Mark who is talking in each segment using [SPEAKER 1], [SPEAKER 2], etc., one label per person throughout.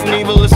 [SPEAKER 1] Knievel is.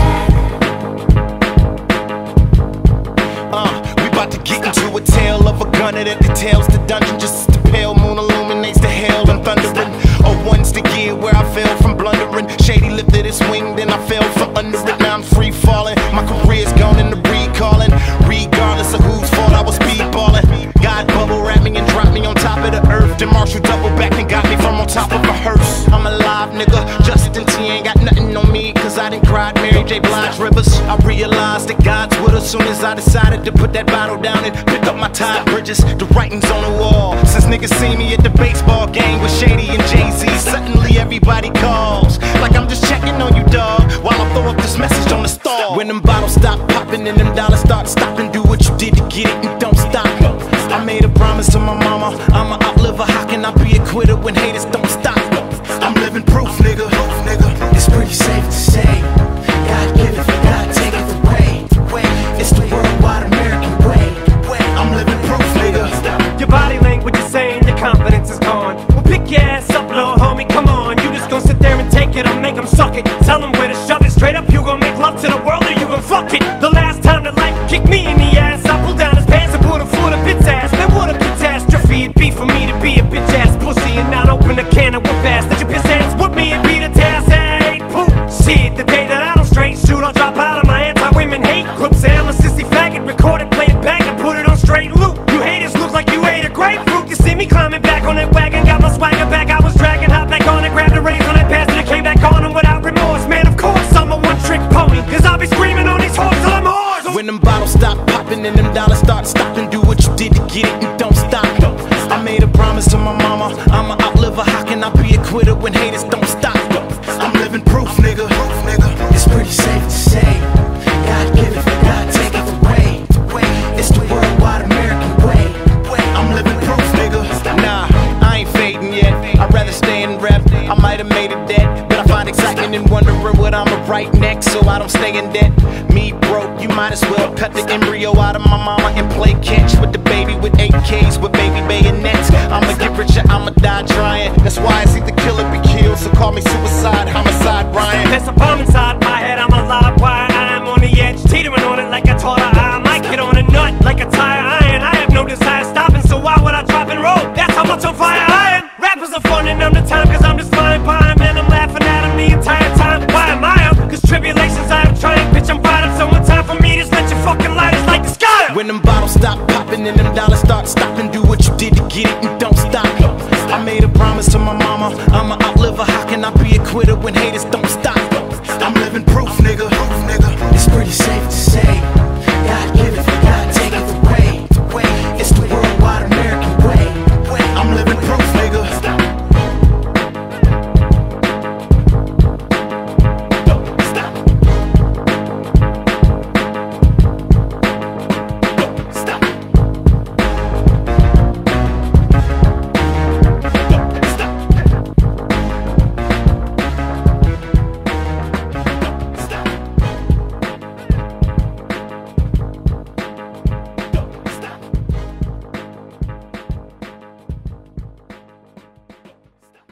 [SPEAKER 1] We about to get into a tale of a gunner that details the dungeon just as the pale moon illuminates the hail and thundering. Oh, one's the year where I fell from blundering. Shady lifted his wing, then I fell from under it. Now I'm free falling. My career's gone into recalling. Regardless of whose fault I was speedballing. God bubble wrapped me and dropped me on top of the earth. Then Marshall double back and got me from on top of a hearse. I'm alive, nigga. Justin T ain't got nothing on me, cause I done cried Mary J. Blige rivers. I realized that God's with us soon as I decided to put that bottle down and pick up my tide bridges. The writing's on the wall. Since niggas see me at the baseball game with Shady and Jay-Z, suddenly everybody calls like I'm just checking on you, dog, while I throw up this message on the stall. When them bottles stop popping and them dollars start stopping, do what you did to get it and don't stop. I made a promise to my mama, I'ma outlive her. How can I be a quitter when haters don't stop? I'm living proof, nigga. It's pretty safe to say, God give it, God take it away. It's the worldwide American way. I'm living proof, nigga.
[SPEAKER 2] Your body language is saying your confidence is gone. Well, pick your ass up, little homie, come on. You just gon' sit there and take it or make them suck it. Tell them where to shove it. Straight up, you gon' make love to the world or you gon' fuck it. The last time that life kicked me in the ass, I pulled down his pants and put him full of bitch ass. Man, what a catastrophe it'd be for me to be a bitch ass pussy and not open a can of whoop ass. That your piss ass with me and be the task. Hey, poop. Shit, the day that I don't straight shoot, I'll drop out of my anti-women hate group. Say I'm a sissy faggot, record it, play it back and put it on straight loop. You haters look like you ate a grapefruit. You see me climbing back on that wagon, got my swagger back. I was dragging, hop back on it, grabbed the reins on that pass and it came back on them without remorse. Man, of course, I'm a one-trick pony, cause I'll be screaming on these hoes till I'm hoarse.
[SPEAKER 1] When them bottles stop popping and them dollars start stopping, do what you did to get it and don't stop. I made a promise to my mama, I'ma outlive her. How can I be a quitter when haters don't stop? I'm living proof, nigga. It's pretty safe to say, God give it, God take it away. It's the worldwide American way. I'm living proof, nigga. Nah, I ain't fading yet. I'd rather stay in rep. I might have made it dead, but I find excitement in wondering what I'ma write next, so I don't stay in debt. Me broke, you might as well cut the embryo out of my mama and play catch with the baby with 8Ks with baby bayonets. I'ma get richer, I'ma die trying. That's why it's either kill or be killed, so call me suicide, homicide, Ryan.
[SPEAKER 2] There's a bomb inside my head, I'm alive, why I'm on the edge, teetering on it like I taught her. I might get on a nut like a tire iron. I have no desire stopping, so why would I drop and roll? That's how much on fire I am. Rappers are fun and I'm the time, cause I'm just flying by him and I'm laughing at him the entire time. Why am I up? Cause tribulations I have trying, bitch, I'm fired up. So one time for me, just let your fucking lighters like the sky.
[SPEAKER 1] When them bottles stop popping and them dollars start stopping, do what you did to get it and don't stop. I made a promise to my mama, I'ma outlive her. How can I be a quitter when haters don't stop? I'm living proof.